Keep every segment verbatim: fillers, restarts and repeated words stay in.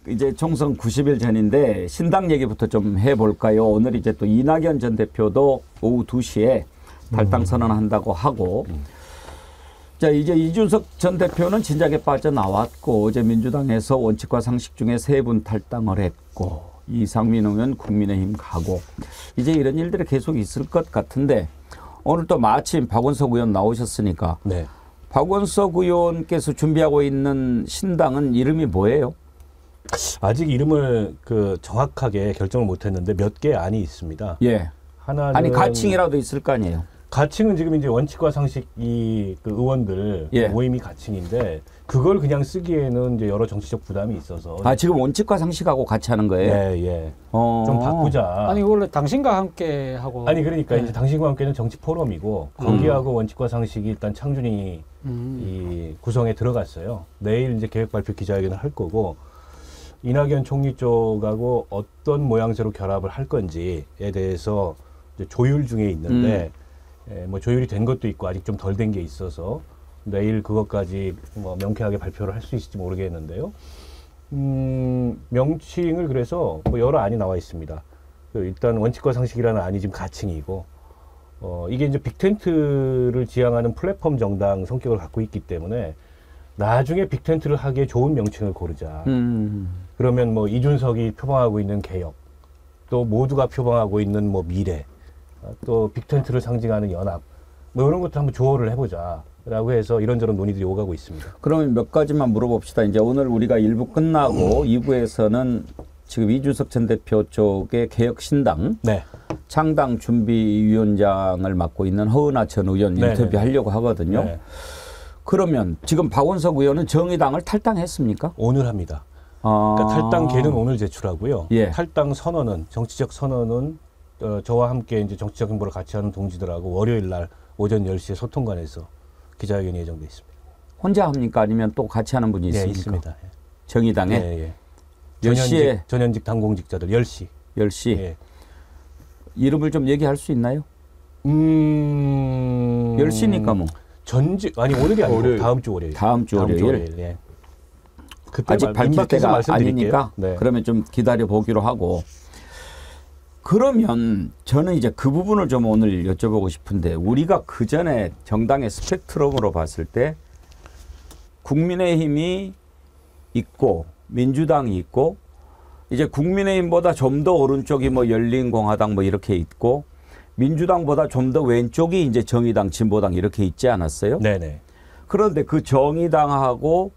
이제 총선 구십 일 전인데 신당 얘기부터 좀 해볼까요? 오늘 이제 또 이낙연 전 대표도 오후 두 시에 탈당 선언한다고 하고 음. 자 이제 이준석 전 대표는 진작에 빠져나왔고 어제 민주당에서 원칙과 상식 중에 세 분 탈당을 했고 이상민 의원 국민의힘 가고 이제 이런 일들이 계속 있을 것 같은데 오늘 또 마침 박원석 의원 나오셨으니까 네. 박원석 의원께서 준비하고 있는 신당은 이름이 뭐예요? 아직 이름을 그 정확하게 결정을 못했는데 몇 개 안이 있습니다. 예. 하나는 아니 가칭이라도 있을 거 아니에요. 가칭은 지금 이제 원칙과 상식 이 그 의원들 예. 모임이 가칭인데 그걸 그냥 쓰기에는 이제 여러 정치적 부담이 있어서 아 지금 원칙과 상식하고 같이 하는 거예요? 예, 예. 어. 좀 바꾸자. 아니 원래 당신과 함께 하고 아니 그러니까 네. 이제 당신과 함께는 정치 포럼이고 거기하고 원칙과 상식이 일단 창준이 음. 이 구성에 들어갔어요. 내일 이제 계획 발표 기자회견을 할 거고 이낙연 총리 쪽하고 어떤 모양새로 결합을 할 건지에 대해서 이제 조율 중에 있는데 음. 에, 뭐 조율이 된 것도 있고 아직 좀 덜 된 게 있어서 내일 그것까지 뭐 명쾌하게 발표를 할 수 있을지 모르겠는데요. 음, 명칭을 그래서 뭐 여러 안이 나와 있습니다. 그 일단 원칙과 상식이라는 안이 지금 가칭이고 어, 이게 이제 빅텐트를 지향하는 플랫폼 정당 성격을 갖고 있기 때문에 나중에 빅텐트를 하기에 좋은 명칭을 고르자. 음. 그러면 뭐 이준석이 표방하고 있는 개혁, 또 모두가 표방하고 있는 뭐 미래, 또 빅텐트를 상징하는 연합, 뭐 이런 것도 한번 조언을 해보자라고 해서 이런저런 논의들이 오가고 있습니다. 그러면 몇 가지만 물어봅시다. 이제 오늘 우리가 일 부 끝나고 이 부에서는 지금 이준석 전 대표 쪽의 개혁신당 네. 창당 준비위원장을 맡고 있는 허은하 전 의원 네네. 인터뷰하려고 하거든요. 네. 그러면 지금 박원석 의원은 정의당을 탈당했습니까? 오늘 합니다. 아. 그러니까 탈당계는 오늘 제출하고요. 예. 탈당 선언은 정치적 선언은 어, 저와 함께 이제 정치적 행보를 같이 하는 동지들하고 월요일 날 오전 열 시에 소통관에서 기자회견이 예정돼 있습니다. 혼자 합니까? 아니면 또 같이 하는 분이 네, 있습니까? 있습니다. 예. 정의당에? 예, 예. 몇 시에? 전현직, 전현직 당공직자들 열 시. 열 시. 예. 이름을 좀 얘기할 수 있나요? 음. 열 시니까 뭐. 전직 아니 오늘이 아니고 월요일. 다음 주 월요일. 다음 주 다음 주 월요일. 월요일. 예. 그때 아직 말- 밝힐 민박해서 때가 말씀드릴게요. 아니니까 네. 그러면 좀 기다려 보기로 하고 그러면 저는 이제 그 부분을 좀 오늘 여쭤보고 싶은데 우리가 그 전에 정당의 스펙트럼으로 봤을 때 국민의힘이 있고 민주당이 있고 이제 국민의힘보다 좀 더 오른쪽이 뭐 열린공화당 뭐 이렇게 있고 민주당보다 좀 더 왼쪽이 이제 정의당 진보당 이렇게 있지 않았어요? 네네. 그런데 그 정의당하고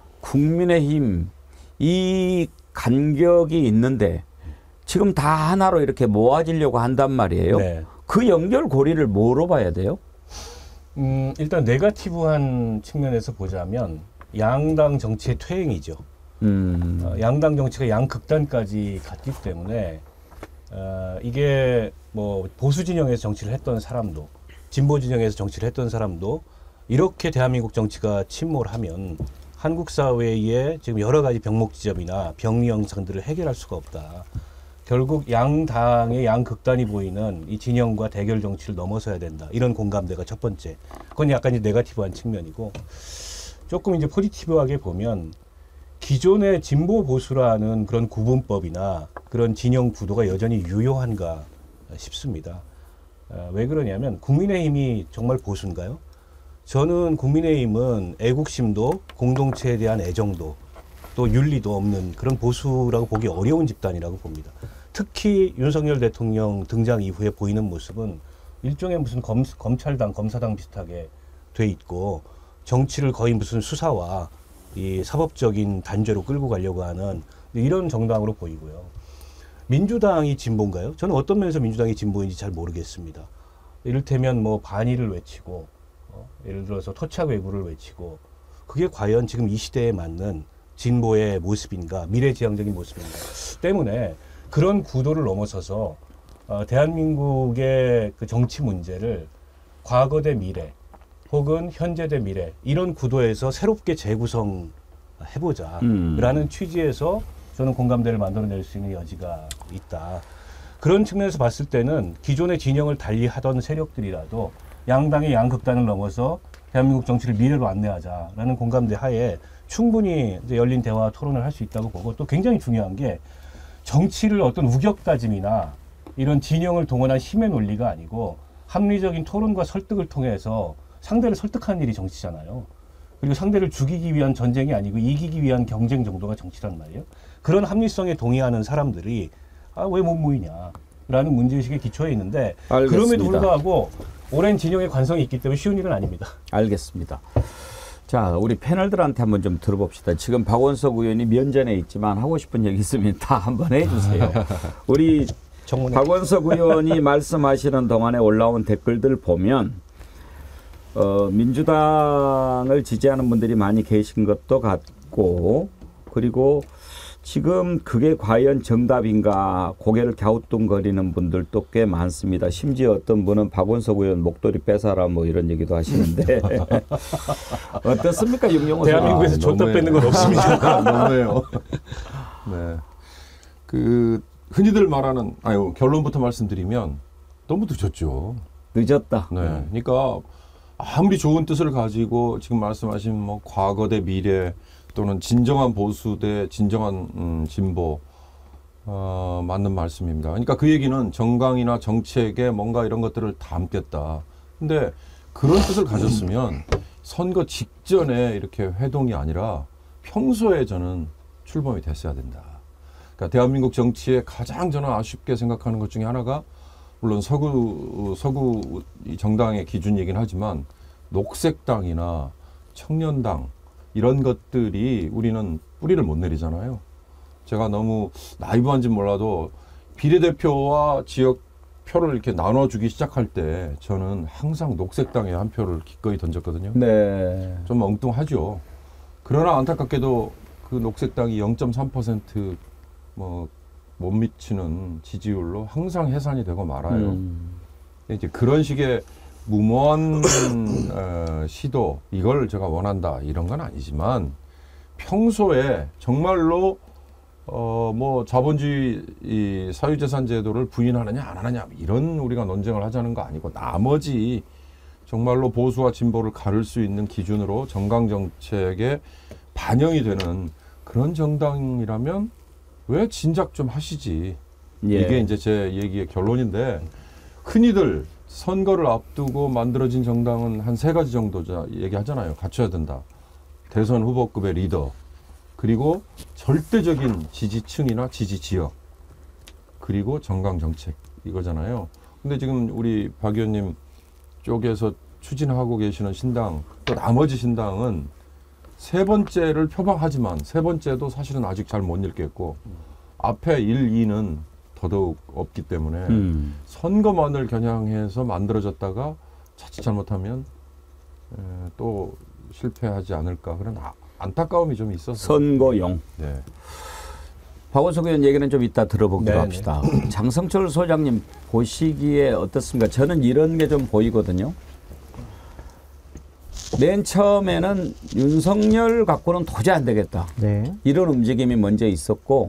국민의힘 이 간격이 있는데 지금 다 하나로 이렇게 모아지려고 한단 말이에요. 네. 그 연결고리를 뭐로 봐야 돼요? 음, 일단 네거티브한 측면에서 보자면 양당 정치의 퇴행이죠. 음. 어, 양당 정치가 양극단까지 갔기 때문에 어, 이게 뭐 보수 진영에서 정치를 했던 사람도 진보 진영에서 정치를 했던 사람도 이렇게 대한민국 정치가 침몰하면 한국 사회의 지금 여러 가지 병목 지점이나 병리 현상들을 해결할 수가 없다. 결국 양당의 양극단이 보이는 이 진영과 대결 정치를 넘어서야 된다. 이런 공감대가 첫 번째. 그건 약간 이제 네거티브한 측면이고 조금 이제 포지티브하게 보면 기존의 진보 보수라는 그런 구분법이나 그런 진영 구도가 여전히 유효한가 싶습니다. 어, 왜 그러냐면 국민의힘이 정말 보수인가요? 저는 국민의힘은 애국심도 공동체에 대한 애정도 또 윤리도 없는 그런 보수라고 보기 어려운 집단이라고 봅니다. 특히 윤석열 대통령 등장 이후에 보이는 모습은 일종의 무슨 검, 검찰당, 검사당 비슷하게 돼 있고 정치를 거의 무슨 수사와 이 사법적인 단죄로 끌고 가려고 하는 이런 정당으로 보이고요. 민주당이 진보인가요? 저는 어떤 면에서 민주당이 진보인지 잘 모르겠습니다. 이를테면 뭐 반의를 외치고 어, 예를 들어서 토착 외구를 외치고 그게 과연 지금 이 시대에 맞는 진보의 모습인가 미래지향적인 모습인가 때문에 그런 구도를 넘어서서 어, 대한민국의 그 정치 문제를 과거 대 미래 혹은 현재 대 미래 이런 구도에서 새롭게 재구성해보자 음. 라는 취지에서 저는 공감대를 만들어낼 수 있는 여지가 있다. 그런 측면에서 봤을 때는 기존의 진영을 달리하던 세력들이라도 양당의 양극단을 넘어서 대한민국 정치를 미래로 안내하자라는 공감대 하에 충분히 이제 열린 대화 토론을 할 수 있다고 보고, 또 굉장히 중요한 게 정치를 어떤 우격다짐이나 이런 진영을 동원한 힘의 논리가 아니고 합리적인 토론과 설득을 통해서 상대를 설득하는 일이 정치잖아요. 그리고 상대를 죽이기 위한 전쟁이 아니고 이기기 위한 경쟁 정도가 정치란 말이에요. 그런 합리성에 동의하는 사람들이 아, 왜 못 모이냐 라는 문제의식에 기초해 있는데, 알겠습니다. 그럼에도 불구하고 오랜 진영의 관성이 있기 때문에 쉬운 일은 아닙니다. 알겠습니다. 자, 우리 패널들한테 한번 좀 들어봅시다. 지금 박원석 의원이 면전에 있지만 하고 싶은 얘기 있으면 다 한번 해주세요. 우리 정문에. 박원석 의원이 말씀하시는 동안에 올라온 댓글들 보면 어, 민주당을 지지하는 분들이 많이 계신 것도 같고, 그리고 지금 그게 과연 정답인가 고개를 갸우뚱거리는 분들도 꽤 많습니다. 심지어 어떤 분은 박원석 의원 목도리 빼사라 뭐 이런 얘기도 하시는데 어떻습니까, 윤영호 씨? 대한민국에서 아, 줬다 너무해요. 뺏는 건 없습니다. 너무해요. 네. 그 흔히들 말하는, 아유, 결론부터 말씀드리면 너무 늦었죠. 늦었다. 네. 그러니까 아무리 좋은 뜻을 가지고 지금 말씀하신 뭐 과거 대 미래 또는 진정한 보수 대 진정한 음, 진보, 어, 맞는 말씀입니다. 그러니까 그 얘기는 정강이나 정책에 뭔가 이런 것들을 담겠다. 근데 그런 뜻을 가졌으면 선거 직전에 이렇게 회동이 아니라 평소에 저는 출범이 됐어야 된다. 그러니까 대한민국 정치에 가장 저는 아쉽게 생각하는 것 중에 하나가, 물론 서구 서구 이 정당의 기준이긴 하지만 녹색당이나 청년당 이런 것들이 우리는 뿌리를 못 내리잖아요. 제가 너무 나이브한지 몰라도 비례대표와 지역 표를 이렇게 나눠주기 시작할 때 저는 항상 녹색당에 한 표를 기꺼이 던졌거든요. 네. 좀 엉뚱하죠. 그러나 안타깝게도 그 녹색당이 영 점 삼 퍼센트 뭐 못 미치는 지지율로 항상 해산이 되고 말아요. 음. 이제 그런 식의 무모한 어, 시도, 이걸 제가 원한다 이런 건 아니지만, 평소에 정말로 어, 뭐 자본주의 이 사유재산 제도를 부인하느냐 안 하느냐 이런 우리가 논쟁을 하자는 거 아니고, 나머지 정말로 보수와 진보를 가를 수 있는 기준으로 정강 정책에 반영이 되는 그런 정당이라면 왜 진작 좀 하시지. 예. 이게 이제 제 얘기의 결론인데, 흔히들 선거를 앞두고 만들어진 정당은 한 세 가지 정도 얘기하잖아요. 갖춰야 된다. 대선 후보급의 리더, 그리고 절대적인 지지층이나 지지 지역, 그리고 정강 정책, 이거잖아요. 근데 지금 우리 박 의원님 쪽에서 추진하고 계시는 신당, 또 나머지 신당은 세 번째를 표방하지만 세 번째도 사실은 아직 잘 못 읽겠고, 앞에 일, 이는 더더욱 없기 때문에 음. 선거만을 겨냥해서 만들어졌다가 자칫 잘못하면 에, 또 실패하지 않을까, 그런 아, 안타까움이 좀 있어서. 선거용. 네. 박원석 의원 얘기는 좀 이따 들어보기로 네네. 합시다. 장성철 소장님 보시기에 어떻습니까? 저는 이런 게 좀 보이거든요. 맨 처음에는 윤석열 갖고는 도저히 안 되겠다. 네. 이런 움직임이 먼저 있었고,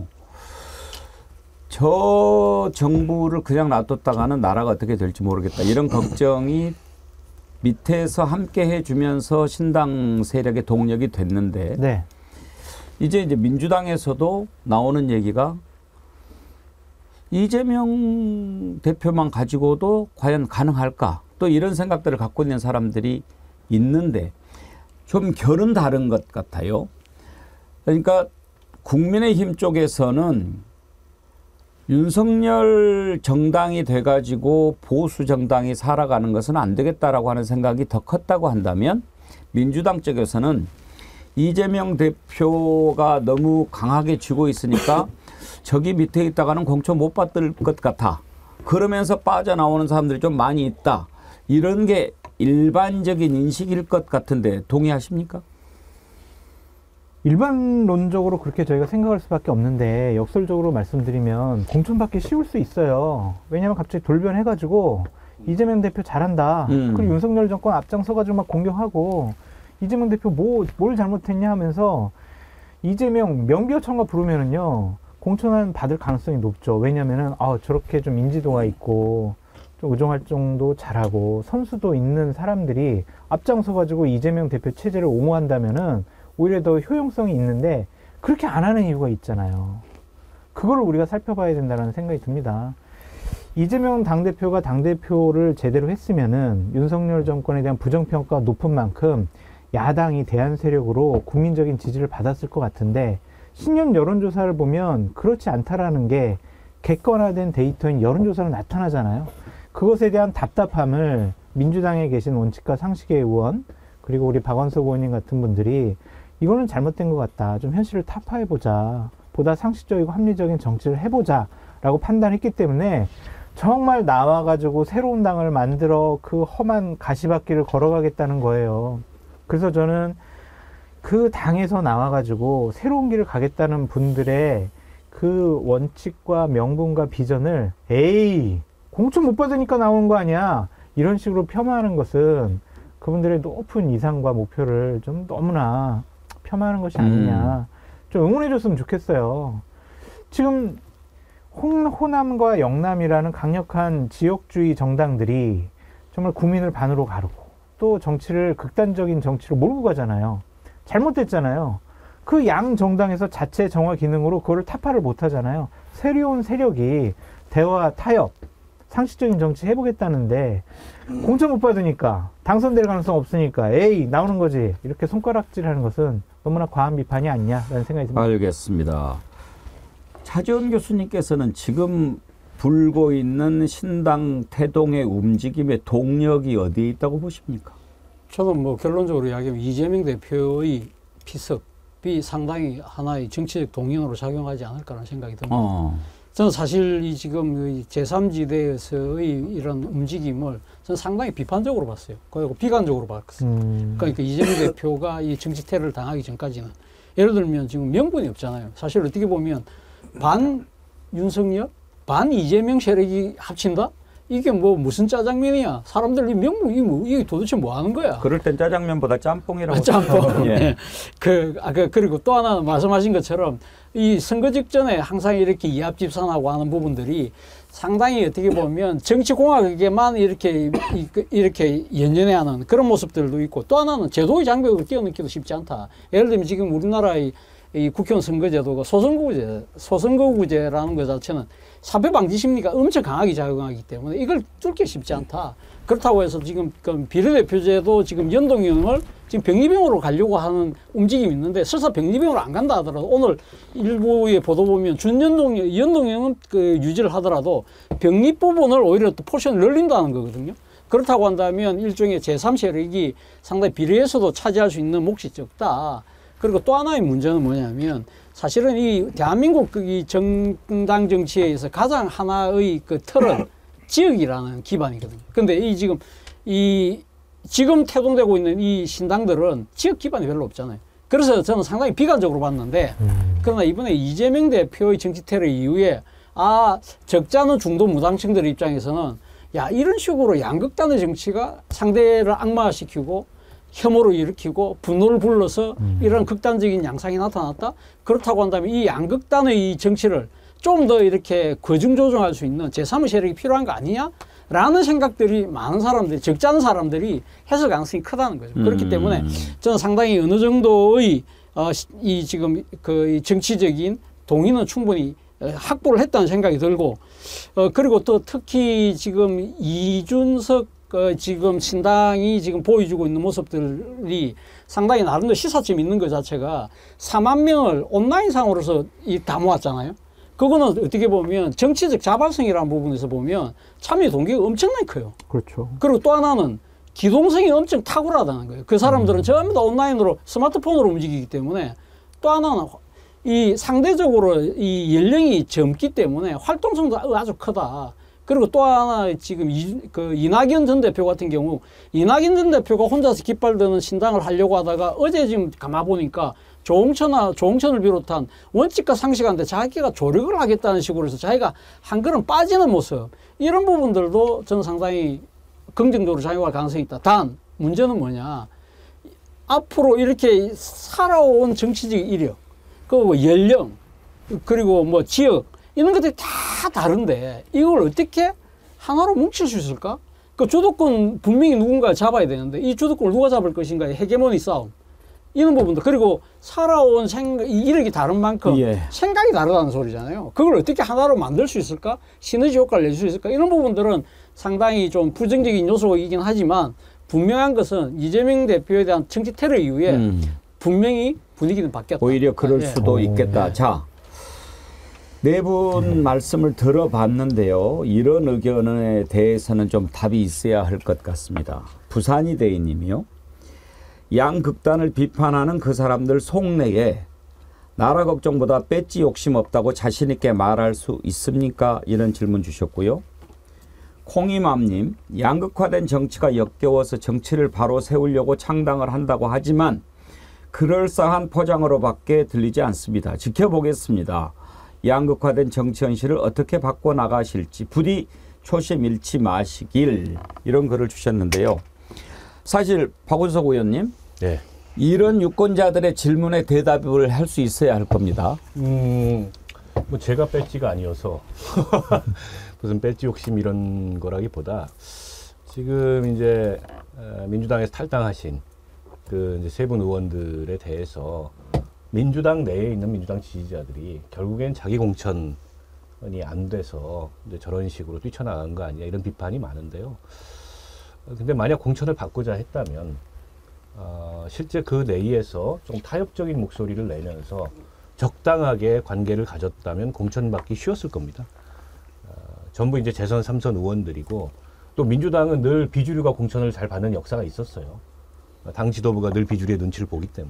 저 정부를 그냥 놔뒀다가는 나라가 어떻게 될지 모르겠다. 이런 걱정이 밑에서 함께 해주면서 신당 세력의 동력이 됐는데, 네. 이제 이제 민주당에서도 나오는 얘기가 이재명 대표만 가지고도 과연 가능할까? 또 이런 생각들을 갖고 있는 사람들이 있는데, 좀 결은 다른 것 같아요. 그러니까 국민의힘 쪽에서는 윤석열 정당이 돼가지고 보수 정당이 살아가는 것은 안 되겠다라고 하는 생각이 더 컸다고 한다면, 민주당 쪽에서는 이재명 대표가 너무 강하게 쥐고 있으니까 저기 밑에 있다가는 공천 못 받을 것 같아. 그러면서 빠져나오는 사람들이 좀 많이 있다. 이런 게 일반적인 인식일 것 같은데 동의하십니까? 일반론적으로 그렇게 저희가 생각할 수밖에 없는데, 역설적으로 말씀드리면 공천받기 쉬울 수 있어요. 왜냐하면 갑자기 돌변해가지고 이재명 대표 잘한다. 음. 그리고 윤석열 정권 앞장서가지고 막 공격하고, 이재명 대표 뭐, 뭘 잘못했냐 하면서 이재명 명비어천가 부르면은요, 공천은 받을 가능성이 높죠. 왜냐면은, 아, 저렇게 좀 인지도가 있고, 좀 의정활동도 잘하고, 선수도 있는 사람들이 앞장서가지고 이재명 대표 체제를 옹호한다면은, 오히려 더 효용성이 있는데 그렇게 안 하는 이유가 있잖아요. 그걸 우리가 살펴봐야 된다는 생각이 듭니다. 이재명 당대표가 당대표를 제대로 했으면은 윤석열 정권에 대한 부정평가가 높은 만큼 야당이 대안 세력으로 국민적인 지지를 받았을 것 같은데 신년 여론조사를 보면 그렇지 않다라는 게 객관화된 데이터인 여론조사로 나타나잖아요. 그것에 대한 답답함을 민주당에 계신 원칙과 상식의 의원 그리고 우리 박원석 의원님 같은 분들이 이거는 잘못된 것 같다. 좀 현실을 타파해보자. 보다 상식적이고 합리적인 정치를 해보자. 라고 판단했기 때문에 정말 나와가지고 새로운 당을 만들어 그 험한 가시밭길을 걸어가겠다는 거예요. 그래서 저는 그 당에서 나와가지고 새로운 길을 가겠다는 분들의 그 원칙과 명분과 비전을 에이 공천 못 받으니까 나오는 거 아니야 이런 식으로 폄하하는 것은 그분들의 높은 이상과 목표를 좀 너무나 폄하하는 것이 아니냐. 좀 응원해 줬으면 좋겠어요. 지금 홍, 호남과 영남이라는 강력한 지역주의 정당들이 정말 국민을 반으로 가르고 또 정치를 극단적인 정치로 몰고 가잖아요. 잘못됐잖아요. 그 양 정당에서 자체 정화 기능으로 그거를 타파를 못 하잖아요. 새로운 세력이 대화, 타협, 상식적인 정치 해보겠다는데 공천 못 받으니까 당선될 가능성 없으니까 에이 나오는 거지 이렇게 손가락질하는 것은 너무나 과한 비판이 아니냐라는 생각이 듭니다. 알겠습니다. 차지원 교수님께서는 지금 불고 있는 신당 태동의 움직임의 동력이 어디에 있다고 보십니까? 저도 뭐 결론적으로 이야기하면 이재명 대표의 피습이 상당히 하나의 정치적 동력으로 작용하지 않을까라는 생각이 듭니다. 어. 저는 사실 이 지금 제삼지대에서의 이런 움직임을 저는 상당히 비판적으로 봤어요. 그리고 비관적으로 봤어요. 음. 그러니까 이재명 대표가 이 정치 테러를 당하기 전까지는 예를 들면 지금 명분이 없잖아요. 사실 어떻게 보면 반 윤석열, 반 이재명 세력이 합친다? 이게 뭐 무슨 짜장면이야? 사람들 이 명분 이 뭐 이게 도대체 뭐 하는 거야? 그럴 땐 짜장면보다 짬뽕이라고. 아, 짬뽕. 예. 예. 그, 아, 그, 그리고 또 하나 말씀하신 것처럼 이 선거 직전에 항상 이렇게 이합집산하고 하는 부분들이 상당히 어떻게 보면 정치공학에게만 이렇게, 이, 이렇게 연연해 하는 그런 모습들도 있고 또 하나는 제도의 장벽을 뛰어넘기도 쉽지 않다. 예를 들면 지금 우리나라의 이 국회의원 선거제도가 소선거구제, 소선거구제라는 것 자체는 사표 방지 심리가 엄청 강하게 작용하기 때문에 이걸 뚫기 쉽지 않다. 그렇다고 해서 지금 비례대표제도 지금 연동형을 지금 병리병으로 가려고 하는 움직임이 있는데 설사 병리병으로 안 간다 하더라도 오늘 일부의 보도 보면 준연동형, 연동형은 그 유지를 하더라도 병리 부분을 오히려 또 포션을 늘린다는 거거든요. 그렇다고 한다면 일종의 제삼 세력이 상당히 비례에서도 차지할 수 있는 몫이 적다. 그리고 또 하나의 문제는 뭐냐면 사실은 이 대한민국 이 정당 정치에 있어서 가장 하나의 그 틀은 지역이라는 기반이거든요. 근데 이 지금 이 지금 태동되고 있는 이 신당들은 지역 기반이 별로 없잖아요. 그래서 저는 상당히 비관적으로 봤는데 그러나 이번에 이재명 대표의 정치 테러 이후에 아 적잖은 중도 무당층들 입장에서는 야 이런 식으로 양극단의 정치가 상대를 악마시키고 혐오를 일으키고 분노를 불러서 음. 이런 극단적인 양상이 나타났다. 그렇다고 한다면 이 양극단의 이 정치를 좀 더 이렇게 거중조정할 수 있는 제삼의 세력이 필요한 거 아니냐? 라는 생각들이 많은 사람들이, 적지 않은 사람들이 해석 가능성이 크다는 거죠. 음. 그렇기 때문에 저는 상당히 어느 정도의 어, 이 지금 그 정치적인 동의는 충분히 확보를 했다는 생각이 들고 어, 그리고 또 특히 지금 이준석 그 지금 신당이 지금 보여주고 있는 모습들이 상당히 나름대로 시사점 있는 것 자체가 사만 명을 온라인상으로서 이 다 모았잖아요. 그거는 어떻게 보면 정치적 자발성이라는 부분에서 보면 참여 동기가 엄청나게 커요. 그렇죠. 그리고 또 하나는 기동성이 엄청 탁월하다는 거예요. 그 사람들은 음. 전부 다 온라인으로 스마트폰으로 움직이기 때문에 또 하나는 이 상대적으로 이 연령이 젊기 때문에 활동성도 아주 크다. 그리고 또 하나 지금 이, 그 이낙연 전 대표 같은 경우 이낙연 전 대표가 혼자서 깃발 드는 신당을 하려고 하다가 어제 지금 가만 보니까 조홍천아, 조홍천을 비롯한 원칙과 상식한테 자기가 조력을 하겠다는 식으로 해서 자기가 한 걸음 빠지는 모습 이런 부분들도 저는 상당히 긍정적으로 작용할 가능성이 있다. 단 문제는 뭐냐 앞으로 이렇게 살아온 정치적 이력 그 연령 그리고 뭐 지역 이런 것들이 다 다른데 이걸 어떻게 하나로 뭉칠 수 있을까? 그 주도권 분명히 누군가 잡아야 되는데 이 주도권을 누가 잡을 것인가의 헤게모니 싸움 이런 부분도 그리고 살아온 생각 이력이 다른 만큼 예. 생각이 다르다는 소리잖아요. 그걸 어떻게 하나로 만들 수 있을까? 시너지 효과를 낼 수 있을까? 이런 부분들은 상당히 좀 부정적인 요소이긴 하지만 분명한 것은 이재명 대표에 대한 정치 테러 이후에 음. 분명히 분위기는 바뀌었다. 오히려 그럴 예. 수도 오, 있겠다. 네. 자, 네 분 말씀을 들어봤는데요. 이런 의견에 대해서는 좀 답이 있어야 할 것 같습니다. 부산이 대인님이요. 양극단을 비판하는 그 사람들 속내에 나라 걱정보다 배지 욕심 없다고 자신 있게 말할 수 있습니까? 이런 질문 주셨고요. 콩이맘님, 양극화된 정치가 역겨워서 정치를 바로 세우려고 창당을 한다고 하지만 그럴싸한 포장으로밖에 들리지 않습니다. 지켜보겠습니다. 양극화된 정치 현실을 어떻게 바꿔나가실지 부디 초심 잃지 마시길, 이런 글을 주셨는데요. 사실 박원석 의원님, 네. 이런 유권자들의 질문에 대답을 할 수 있어야 할 겁니다. 음, 뭐 제가 배지가 아니어서 무슨 배지 욕심 이런 거라기보다 지금 이제 민주당에서 탈당하신 그 이제 세 분 의원들에 대해서 민주당 내에 있는 민주당 지지자들이 결국엔 자기 공천이 안 돼서 이제 저런 식으로 뛰쳐나간 거 아니냐 이런 비판이 많은데요. 근데 만약 공천을 받고자 했다면 어, 실제 그 내에서 좀 타협적인 목소리를 내면서 적당하게 관계를 가졌다면 공천받기 쉬웠을 겁니다. 어, 전부 이제 재선 삼선 의원들이고 또 민주당은 늘 비주류가 공천을 잘 받는 역사가 있었어요. 당 지도부가 늘 비주류의 눈치를 보기 때문에.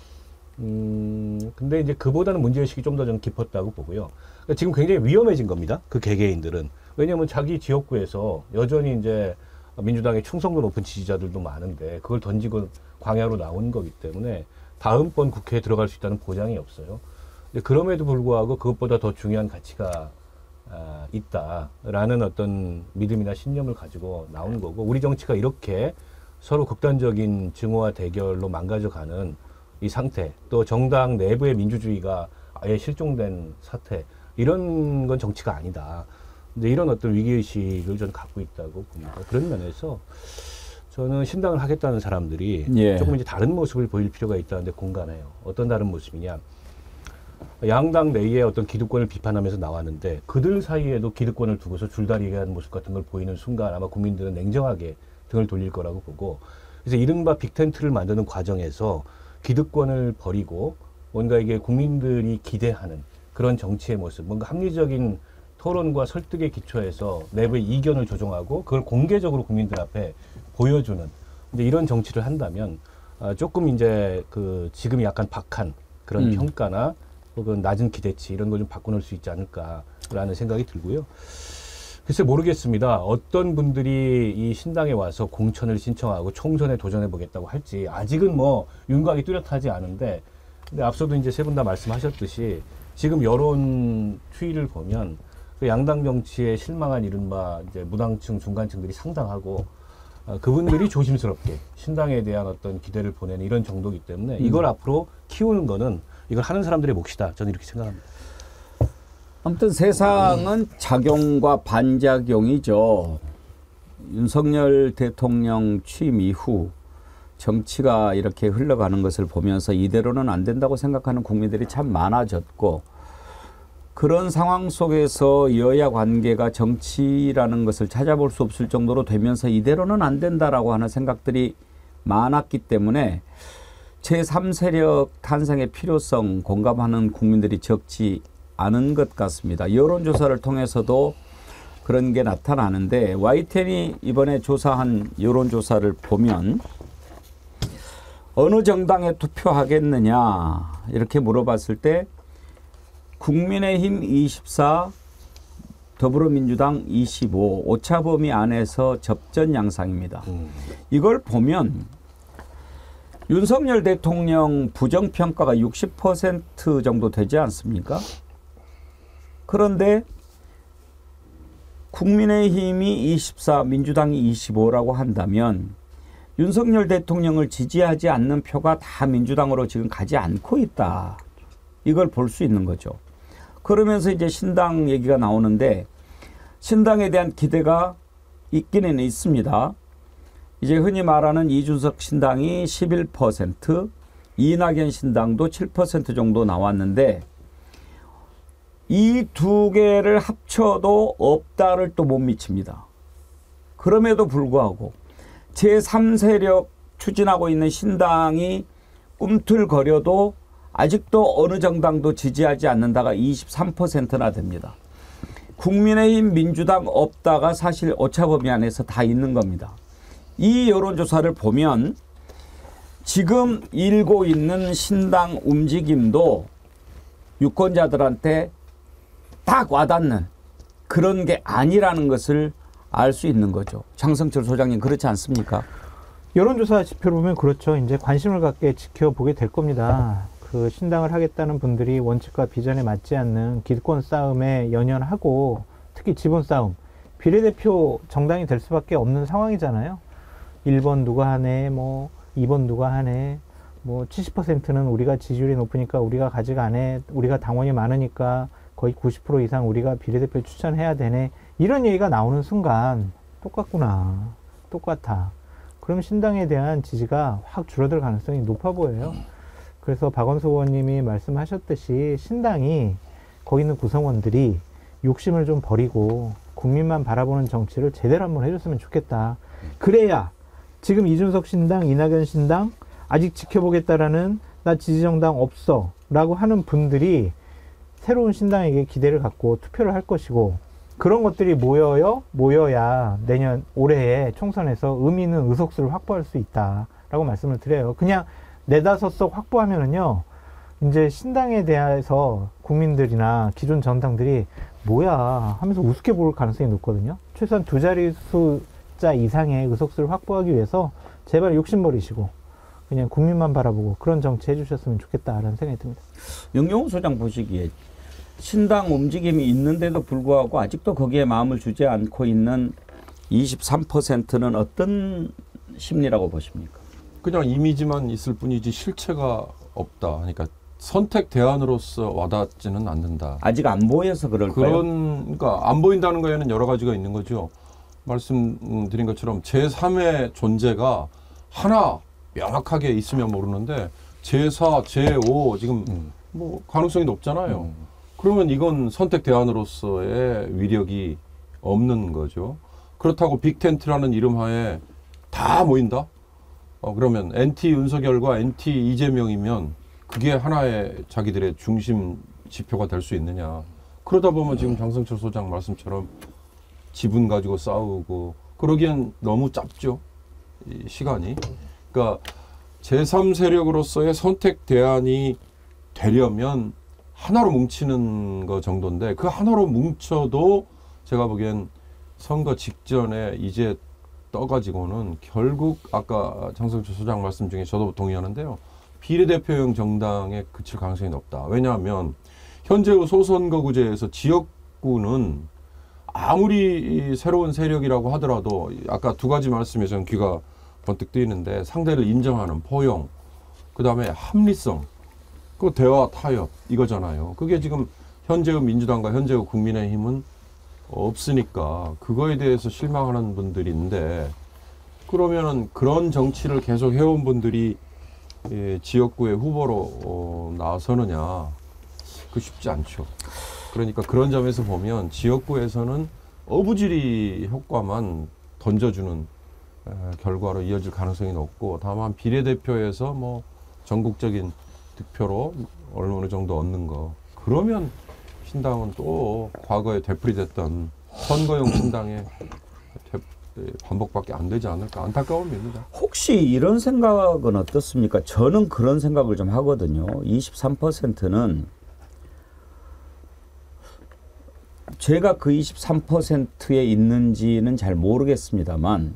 음, 근데 이제 그보다는 문제의식이 좀 더 좀 깊었다고 보고요. 그러니까 지금 굉장히 위험해진 겁니다. 그 개개인들은. 왜냐하면 자기 지역구에서 여전히 이제 민주당의 충성도 높은 지지자들도 많은데 그걸 던지고 광야로 나온 거기 때문에 다음번 국회에 들어갈 수 있다는 보장이 없어요. 근데 그럼에도 불구하고 그것보다 더 중요한 가치가 아, 있다라는 어떤 믿음이나 신념을 가지고 나온 거고, 우리 정치가 이렇게 서로 극단적인 증오와 대결로 망가져가는 이 상태, 또 정당 내부의 민주주의가 아예 실종된 사태, 이런 건 정치가 아니다. 근데 이런 어떤 위기의식을 저는 갖고 있다고 봅니다. 그런 면에서 저는 신당을 하겠다는 사람들이 예. 조금 이제 다른 모습을 보일 필요가 있다는데 공감해요. 어떤 다른 모습이냐. 양당 내에 어떤 기득권을 비판하면서 나왔는데 그들 사이에도 기득권을 두고서 줄다리기 하는 모습 같은 걸 보이는 순간 아마 국민들은 냉정하게 등을 돌릴 거라고 보고, 그래서 이른바 빅텐트를 만드는 과정에서 기득권을 버리고 뭔가 이게 국민들이 기대하는 그런 정치의 모습, 뭔가 합리적인 토론과 설득의 기초에서 내부의 이견을 조정하고 그걸 공개적으로 국민들 앞에 보여주는 이제 이런 정치를 한다면 아, 조금 이제 그 지금 약간 박한 그런 음. 평가나 혹은 낮은 기대치 이런 걸 좀 바꿔놓을 수 있지 않을까라는 생각이 들고요. 글쎄 모르겠습니다. 어떤 분들이 이 신당에 와서 공천을 신청하고 총선에 도전해 보겠다고 할지 아직은 뭐 윤곽이 뚜렷하지 않은데, 근데 앞서도 이제 세 분 다 말씀하셨듯이 지금 여론 추이를 보면 그 양당 정치에 실망한 이른바 이제 무당층 중간층들이 상당하고 어, 그분들이 조심스럽게 신당에 대한 어떤 기대를 보내는 이런 정도이기 때문에 이걸 음. 앞으로 키우는 거는 이걸 하는 사람들의 몫이다. 저는 이렇게 생각합니다. 아무튼 세상은 작용과 반작용이죠. 윤석열 대통령 취임 이후 정치가 이렇게 흘러가는 것을 보면서 이대로는 안 된다고 생각하는 국민들이 참 많아졌고, 그런 상황 속에서 여야 관계가 정치라는 것을 찾아볼 수 없을 정도로 되면서 이대로는 안 된다라고 하는 생각들이 많았기 때문에 제삼 세력 탄생의 필요성 공감하는 국민들이 적지 않은 것 같습니다. 여론조사를 통해서도 그런 게 나타나는데, 와이티엔이 이번에 조사한 여론조사를 보면 어느 정당에 투표하겠느냐 이렇게 물어봤을 때 국민의힘 이십사, 더불어민주당 이십오, 오차범위 안에서 접전 양상입니다. 음. 이걸 보면 윤석열 대통령 부정평가가 육십 퍼센트 정도 되지 않습니까? 그런데 국민의힘이 이십사, 민주당이 이십오라고 한다면 윤석열 대통령을 지지하지 않는 표가 다 민주당으로 지금 가지 않고 있다. 이걸 볼 수 있는 거죠. 그러면서 이제 신당 얘기가 나오는데, 신당에 대한 기대가 있기는 있습니다. 이제 흔히 말하는 이준석 신당이 십일 퍼센트, 이낙연 신당도 칠 퍼센트 정도 나왔는데 이 두 개를 합쳐도 없다를 또 못 미칩니다. 그럼에도 불구하고 제삼 세력 추진하고 있는 신당이 꿈틀거려도 아직도 어느 정당도 지지하지 않는다가 이십삼 퍼센트나 됩니다. 국민의힘, 민주당 없다가 사실 오차범위 안에서 다 있는 겁니다. 이 여론조사를 보면 지금 일고 있는 신당 움직임도 유권자들한테 딱 와닿는 그런 게 아니라는 것을 알 수 있는 거죠. 장성철 소장님 그렇지 않습니까? 여론조사 지표를 보면 그렇죠. 이제 관심을 갖게 지켜보게 될 겁니다. 그 신당을 하겠다는 분들이 원칙과 비전에 맞지 않는 기득권 싸움에 연연하고 특히 지분 싸움, 비례대표 정당이 될 수밖에 없는 상황이잖아요. 일 번 누가 하네, 뭐 이 번 누가 하네, 뭐 칠십 퍼센트는 우리가 지지율이 높으니까 우리가 가져가네, 우리가 당원이 많으니까 거의 구십 퍼센트 이상 우리가 비례대표 추천해야 되네, 이런 얘기가 나오는 순간 똑같구나, 똑같아. 그럼 신당에 대한 지지가 확 줄어들 가능성이 높아 보여요. 그래서 박원수 의원님이 말씀하셨듯이 신당이 거기 있는 구성원들이 욕심을 좀 버리고 국민만 바라보는 정치를 제대로 한번 해줬으면 좋겠다. 그래야 지금 이준석 신당, 이낙연 신당 아직 지켜보겠다라는 나 지지정당 없어 라고 하는 분들이 새로운 신당에게 기대를 갖고 투표를 할 것이고, 그런 것들이 모여요 모여야 내년 올해의 총선에서 의미 있는 의석수를 확보할 수 있다라고 말씀을 드려요. 그냥 네다섯 석 확보하면은요, 이제 신당에 대해서 국민들이나 기존 정당들이 뭐야 하면서 우습게 볼 가능성이 높거든요. 최소한 두 자리 숫자 이상의 의석수를 확보하기 위해서 제발 욕심 버리시고 그냥 국민만 바라보고 그런 정치 해주셨으면 좋겠다라는 생각이 듭니다. 영영호 소장 보시기에 신당 움직임이 있는데도 불구하고 아직도 거기에 마음을 주지 않고 있는 이십삼 퍼센트는 어떤 심리라고 보십니까? 그냥 이미지만 있을 뿐이지 실체가 없다. 그러니까 선택 대안으로서 와닿지는 않는다. 아직 안 보여서 그럴까요? 그런, 그러니까 안 보인다는 거에는 여러 가지가 있는 거죠. 말씀드린 것처럼 제삼의 존재가 하나 명확하게 있으면 모르는데 제사, 제오 지금 음. 뭐 가능성이 높잖아요. 음. 그러면 이건 선택 대안으로서의 위력이 없는 거죠. 그렇다고 빅텐트라는 이름 하에 다 모인다? 어, 그러면 엔티 윤석열과 엔티 이재명이면 그게 하나의 자기들의 중심 지표가 될 수 있느냐. 그러다 보면 지금 장성철 소장 말씀처럼 지분 가지고 싸우고 그러기엔 너무 짧죠. 이 시간이. 그러니까 제삼 세력으로서의 선택 대안이 되려면 하나로 뭉치는 거 정도인데 그 하나로 뭉쳐도 제가 보기엔 선거 직전에 이제 떠가지고는 결국 아까 장성철 소장 말씀 중에 저도 동의하는데요. 비례대표형 정당에 그칠 가능성이 높다. 왜냐하면 현재의 소선거구제에서 지역구는 아무리 새로운 세력이라고 하더라도 아까 두 가지 말씀에 저는 귀가 번뜩 뜨이는데 상대를 인정하는 포용, 그 다음에 합리성, 그 대화 타협 이거잖아요. 그게 지금 현재의 민주당과 현재의 국민의힘은 없으니까 그거에 대해서 실망하는 분들이 있는데 그러면은 그런 정치를 계속 해온 분들이 예, 지역구의 후보로 어, 나서느냐 그 쉽지 않죠. 그러니까 그런 점에서 보면 지역구에서는 어부지리 효과만 던져주는 에, 결과로 이어질 가능성이 높고 다만 비례대표에서 뭐 전국적인 득표로 어느 정도 얻는 거 그러면 신당은 또 과거에 되풀이됐던 선거용 신당의 반복밖에 안 되지 않을까 안타까운 일입니다. 혹시 이런 생각은 어떻습니까? 저는 그런 생각을 좀 하거든요. 이십삼 퍼센트는 제가 그 이십삼 퍼센트에 있는지는 잘 모르겠습니다만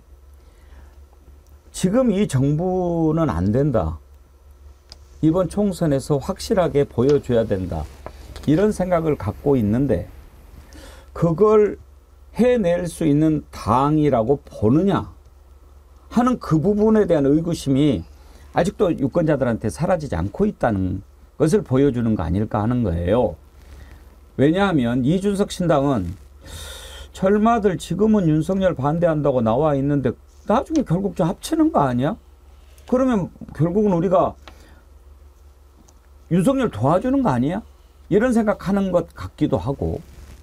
지금 이 정부는 안 된다. 이번 총선에서 확실하게 보여줘야 된다. 이런 생각을 갖고 있는데 그걸 해낼 수 있는 당이라고 보느냐 하는 그 부분에 대한 의구심이 아직도 유권자들한테 사라지지 않고 있다는 것을 보여주는 거 아닐까 하는 거예요. 왜냐하면 이준석 신당은 철마들 지금은 윤석열 반대한다고 나와 있는데 나중에 결국 좀 합치는 거 아니야? 그러면 결국은 우리가 윤석열 도와주는 거 아니야? 이런 생각하는 것 같기도 하고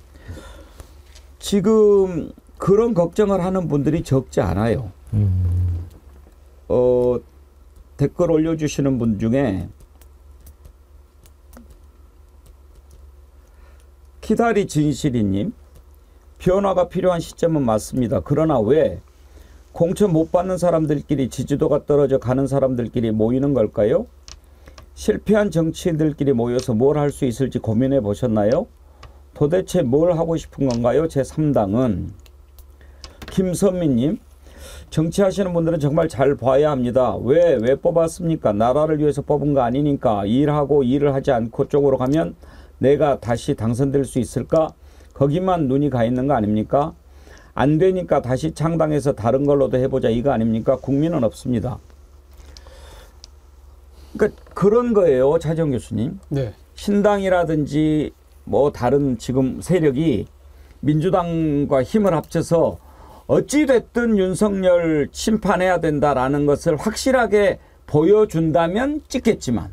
지금 그런 걱정을 하는 분들이 적지 않아요. 음. 어, 댓글 올려주시는 분 중에 키다리 진실이님, 변화가 필요한 시점은 맞습니다. 그러나 왜 공천 못 받는 사람들끼리 지지도가 떨어져 가는 사람들끼리 모이는 걸까요? 실패한 정치인들끼리 모여서 뭘 할 수 있을지 고민해 보셨나요? 도대체 뭘 하고 싶은 건가요? 제삼 당은. 김선미님, 정치하시는 분들은 정말 잘 봐야 합니다. 왜, 왜 뽑았습니까? 나라를 위해서 뽑은 거 아니니까. 일하고 일을 하지 않고 쪽으로 가면 내가 다시 당선될 수 있을까? 거기만 눈이 가 있는 거 아닙니까? 안 되니까 다시 창당해서 다른 걸로도 해보자 이거 아닙니까? 국민은 없습니다. 그러니까 그런 거예요, 차지원 교수님. 네. 신당이라든지 뭐 다른 지금 세력이 민주당과 힘을 합쳐서 어찌됐든 윤석열 심판해야 된다라는 것을 확실하게 보여준다면 찍겠지만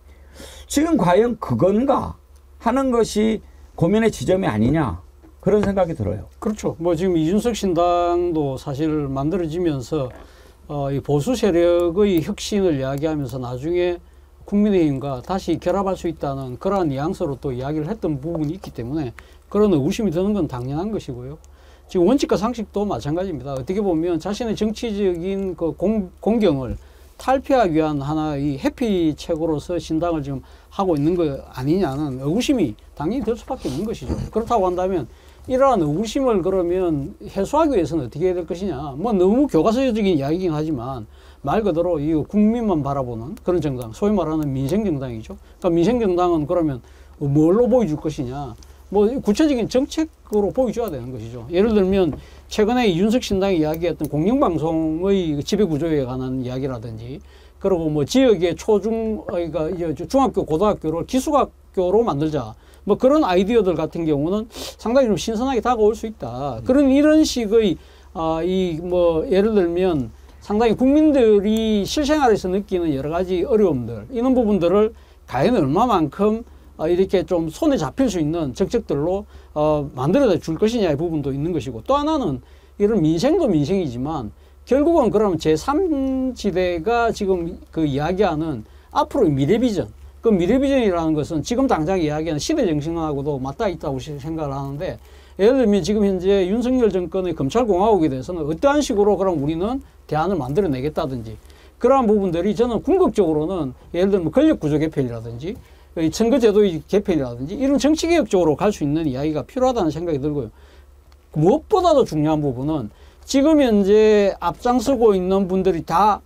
지금 과연 그건가 하는 것이 고민의 지점이 아니냐 그런 생각이 들어요. 그렇죠. 뭐 지금 이준석 신당도 사실 만들어지면서 어, 이 보수 세력의 혁신을 이야기하면서 나중에 국민의힘과 다시 결합할 수 있다는 그러한 뉘앙스로 또 이야기를 했던 부분이 있기 때문에 그런 의구심이 드는 건 당연한 것이고요. 지금 원칙과 상식도 마찬가지입니다. 어떻게 보면 자신의 정치적인 그 공, 공경을 탈피하기 위한 하나의 해피책으로서 신당을 지금 하고 있는 거 아니냐는 의구심이 당연히 들 수밖에 없는 것이죠. 그렇다고 한다면 이러한 의구심을 그러면 해소하기 위해서는 어떻게 해야 될 것이냐. 뭐 너무 교과서적인 이야기이긴 하지만 말 그대로 이 국민만 바라보는 그런 정당, 소위 말하는 민생정당이죠. 그러니까 민생정당은 그러면 뭘로 보여줄 것이냐. 뭐 구체적인 정책으로 보여줘야 되는 것이죠. 예를 들면 최근에 이준석 신당이 이야기했던 공영방송의 지배구조에 관한 이야기라든지 그리고 뭐 지역의 초중, 그러니까 중학교, 고등학교를 기숙학교로 만들자. 뭐 그런 아이디어들 같은 경우는 상당히 좀 신선하게 다가올 수 있다. 그런 이런 식의 아, 이 뭐 예를 들면 상당히 국민들이 실생활에서 느끼는 여러 가지 어려움들 이런 부분들을 과연 얼마만큼 어, 이렇게 좀 손에 잡힐 수 있는 정책들로 어, 만들어 줄 것이냐의 부분도 있는 것이고 또 하나는 이런 민생도 민생이지만 결국은 그러면 제삼 지대가 지금 그 이야기하는 앞으로의 미래 비전 그 미래 비전이라는 것은 지금 당장 이야기하는 시대 정신하고도 맞닿아 있다고 생각을 하는데 예를 들면 지금 현재 윤석열 정권의 검찰공화국에 대해서는 어떠한 식으로 그럼 우리는 대안을 만들어내겠다든지 그러한 부분들이 저는 궁극적으로는 예를 들면 권력구조 개편이라든지 선거제도의 개편이라든지 이런 정치개혁 쪽으로 갈 수 있는 이야기가 필요하다는 생각이 들고요. 무엇보다도 중요한 부분은 지금 현재 앞장서고 있는 분들이 다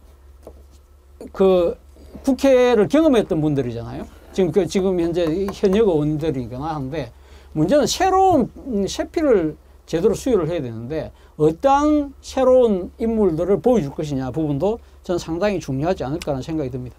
그 국회를 경험했던 분들이잖아요. 지금 그 지금 현재 현역 의원들이거나 하는데 문제는 새로운 세피를 제대로 수혈을 해야 되는데 어떠한 새로운 인물들을 보여줄 것이냐 부분도 저는 상당히 중요하지 않을까라는 생각이 듭니다.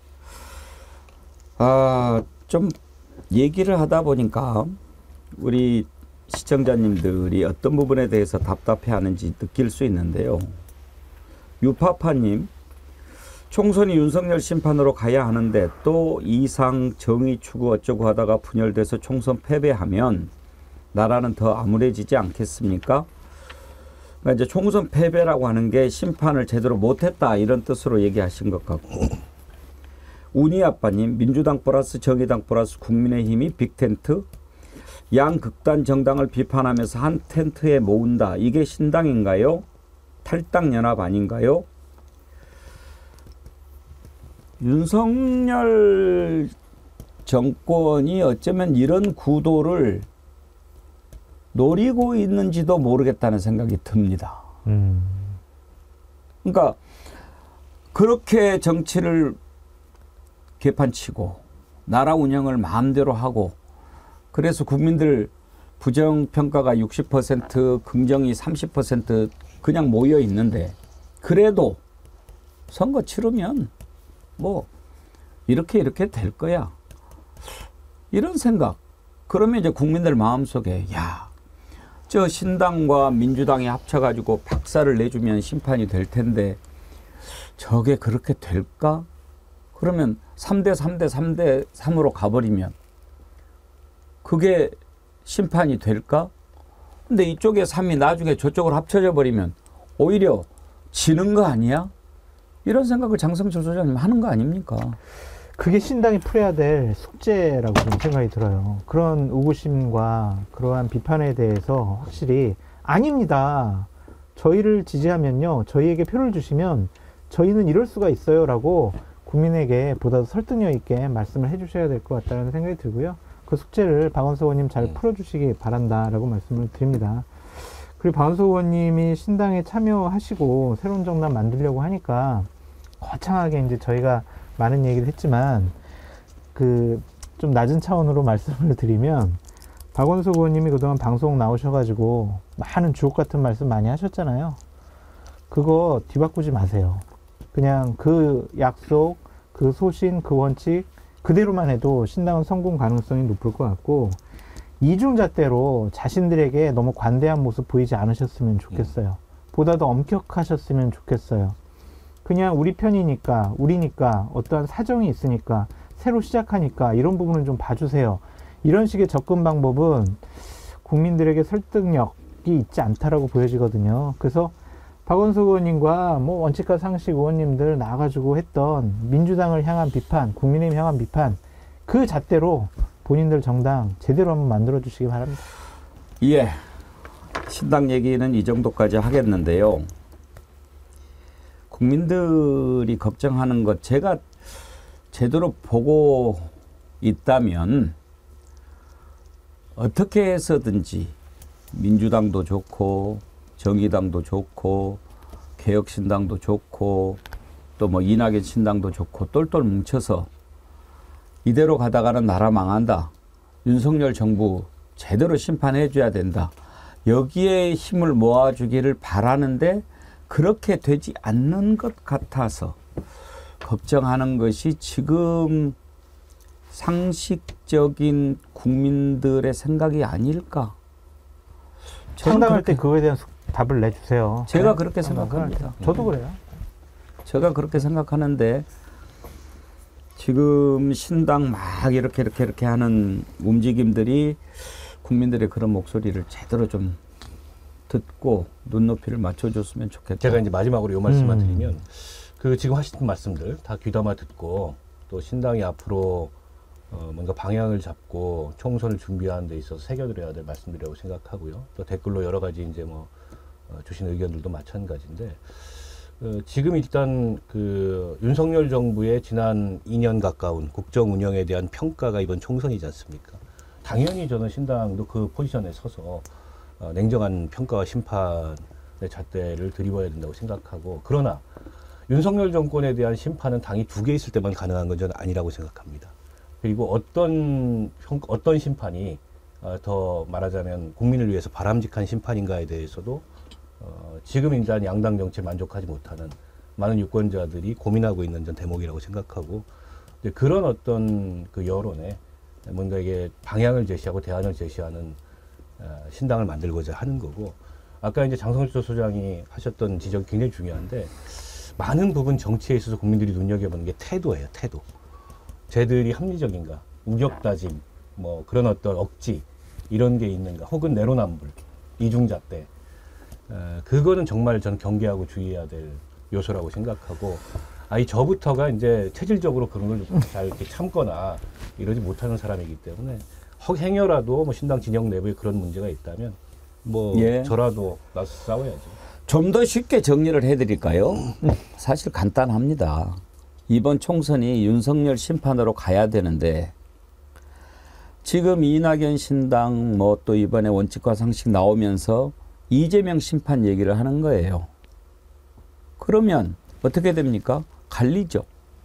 아, 좀 얘기를 하다 보니까 우리 시청자님들이 어떤 부분에 대해서 답답해하는지 느낄 수 있는데요. 유파파님, 총선이 윤석열 심판으로 가야 하는데 또 이상 정의 추구 어쩌고 하다가 분열돼서 총선 패배하면 나라는 더 암울해지지 않겠습니까? 그러니까 이제 총선 패배라고 하는 게 심판을 제대로 못했다 이런 뜻으로 얘기하신 것 같고 우니 아빠님, 민주당 플러스 정의당 플러스 국민의힘이 빅텐트 양극단 정당을 비판하면서 한 텐트에 모은다. 이게 신당인가요? 탈당연합 아닌가요? 윤석열 정권이 어쩌면 이런 구도를 노리고 있는지도 모르겠다는 생각이 듭니다. 음. 그러니까 그렇게 정치를 개판치고 나라 운영을 마음대로 하고 그래서 국민들 부정평가가 육십 퍼센트 긍정이 삼십 퍼센트 그냥 모여 있는데 그래도 선거 치르면 뭐 이렇게 이렇게 될 거야 이런 생각. 그러면 이제 국민들 마음속에 야, 저 신당과 민주당이 합쳐가지고 박살을 내주면 심판이 될 텐데 저게 그렇게 될까? 그러면 삼 대 삼 대 삼 대 삼으로 가버리면 그게 심판이 될까? 근데 이쪽에 삼이 나중에 저쪽으로 합쳐져 버리면 오히려 지는 거 아니야? 이런 생각을 장성철 소장님 하는 거 아닙니까? 그게 신당이 풀어야 될 숙제라고 좀 생각이 들어요. 그런 의구심과 그러한 비판에 대해서 확실히 아닙니다. 저희를 지지하면요, 저희에게 표를 주시면 저희는 이럴 수가 있어요 라고 국민에게 보다 설득력 있게 말씀을 해주셔야 될 것 같다는 생각이 들고요. 그 숙제를 박원석 의원님 잘 음. 풀어주시기 바란다라고 말씀을 드립니다. 그리고 박원석 의원님이 신당에 참여하시고 새로운 정당 만들려고 하니까 거창하게 이제 저희가 많은 얘기를 했지만 그 좀 낮은 차원으로 말씀을 드리면 박원석 의원님이 그동안 방송 나오셔가지고 많은 주옥 같은 말씀 많이 하셨잖아요. 그거 뒤바꾸지 마세요. 그냥 그 약속, 그 소신, 그 원칙 그대로만 해도 신당은 성공 가능성이 높을 것 같고 이중잣대로 자신들에게 너무 관대한 모습 보이지 않으셨으면 좋겠어요. 보다 더 엄격하셨으면 좋겠어요. 그냥 우리 편이니까, 우리니까, 어떠한 사정이 있으니까, 새로 시작하니까 이런 부분은 좀 봐주세요. 이런 식의 접근 방법은 국민들에게 설득력이 있지 않다라고 보여지거든요. 그래서 박원석 의원님과 뭐 원칙과 상식 의원님들 나와가지고 했던 민주당을 향한 비판, 국민의힘 향한 비판, 그 잣대로 본인들 정당 제대로 한번 만들어 주시기 바랍니다. 예. 신당 얘기는 이 정도까지 하겠는데요. 국민들이 걱정하는 것 제가 제대로 보고 있다면 어떻게 해서든지 민주당도 좋고 정의당도 좋고 개혁신당도 좋고 또 뭐 이낙연 신당도 좋고 똘똘 뭉쳐서 이대로 가다가는 나라 망한다. 윤석열 정부 제대로 심판해 줘야 된다. 여기에 힘을 모아주기를 바라는데 그렇게 되지 않는 것 같아서 걱정하는 것이 지금 상식적인 국민들의 생각이 아닐까. 저는 창당할 때 그렇게- 그거에 대한 수- 답을 내주세요. 제가 네? 그렇게 창당을 생각합니다. 할 때. 저도 그래요. 제가 그렇게 생각하는데 지금 신당 막 이렇게 이렇게 이렇게 하는 움직임들이 국민들의 그런 목소리를 제대로 좀 듣고 눈높이를 맞춰줬으면 좋겠다. 제가 이제 마지막으로 이 말씀만 음. 드리면 그 지금 하시는 말씀들 다 귀담아 듣고 또 신당이 앞으로 어 뭔가 방향을 잡고 총선을 준비하는 데 있어서 새겨드려야 될 말씀들이라고 생각하고요. 또 댓글로 여러 가지 이제 뭐 어, 주신 의견들도 마찬가지인데 어, 지금 일단 그 윤석열 정부의 지난 이 년 가까운 국정 운영에 대한 평가가 이번 총선이지 않습니까? 당연히 저는 신당도 그 포지션에 서서 어, 냉정한 평가와 심판의 잣대를 들이워야 된다고 생각하고 그러나 윤석열 정권에 대한 심판은 당이 두 개 있을 때만 가능한 건 저는 아니라고 생각합니다. 그리고 어떤 평, 어떤 심판이 어, 더 말하자면 국민을 위해서 바람직한 심판인가에 대해서도 어, 지금 일단 양당 정치에 만족하지 못하는 많은 유권자들이 고민하고 있는 전 대목이라고 생각하고 이제 그런 어떤 그 여론에 뭔가 이게 방향을 제시하고 대안을 제시하는 어, 신당을 만들고자 하는 거고 아까 이제 장성철 소장이 하셨던 지적이 굉장히 중요한데 많은 부분 정치에 있어서 국민들이 눈여겨보는 게 태도예요. 태도. 쟤들이 합리적인가, 우격다짐, 뭐 그런 어떤 억지 이런 게 있는가, 혹은 내로남불, 이중잣대. 어, 그거는 정말 저는 경계하고 주의해야 될 요소라고 생각하고, 아이 저부터가 이제 체질적으로 그런 걸 잘 이렇게 참거나 이러지 못하는 사람이기 때문에 혹 행여라도 뭐 신당 진영 내부에 그런 문제가 있다면 뭐 예. 저라도 나서 싸워야죠. 좀 더 쉽게 정리를 해드릴까요? 사실 간단합니다. 이번 총선이 윤석열 심판으로 가야 되는데 지금 이낙연 신당 뭐 또 이번에 원칙과 상식 나오면서 이재명 심판 얘기를 하는 거예요. 그러면 어떻게 됩니까? 갈리죠.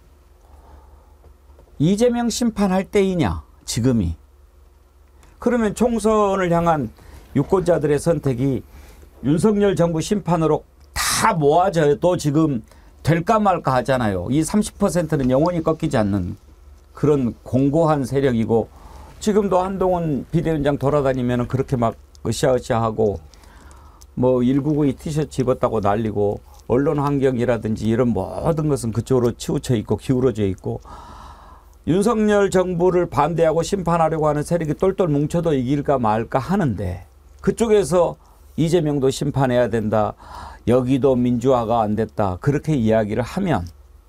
이재명 심판할 때이냐 지금이. 그러면 총선을 향한 유권자들의 선택이 윤석열 정부 심판으로 다 모아져도 지금 될까 말까 하잖아요. 이 삼십 퍼센트는 영원히 꺾이지 않는 그런 공고한 세력이고 지금도 한동훈 비대위원장 돌아다니면 그렇게 막 으쌰으쌰하고 뭐 일구구이 티셔츠 입었다고 난리고 언론 환경이라든지 이런 모든 것은 그쪽으로 치우쳐 있고 기울어져 있고 윤석열 정부를 반대하고 심판하려고 하는 세력이 똘똘 뭉쳐도 이길까 말까 하는데 그쪽에서 이재명도 심판해야 된다. 여기도 민주화가 안 됐다. 그렇게 이야기를 하면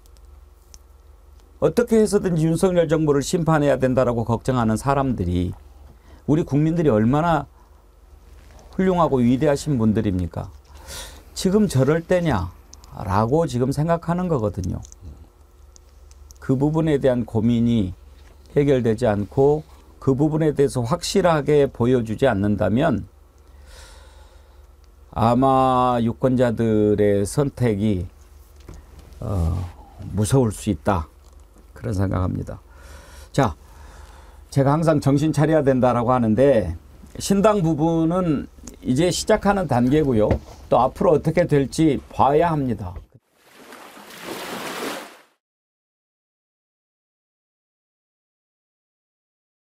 어떻게 해서든지 윤석열 정부를 심판해야 된다라고 걱정하는 사람들이 우리 국민들이 얼마나 훌륭하고 위대하신 분들입니까? 지금 저럴 때냐라고 지금 생각하는 거거든요. 그 부분에 대한 고민이 해결되지 않고 그 부분에 대해서 확실하게 보여주지 않는다면 아마 유권자들의 선택이 어, 무서울 수 있다. 그런 생각합니다. 자, 제가 항상 정신 차려야 된다라고 하는데 신당 부분은 이제 시작하는 단계고요. 또 앞으로 어떻게 될지 봐야 합니다.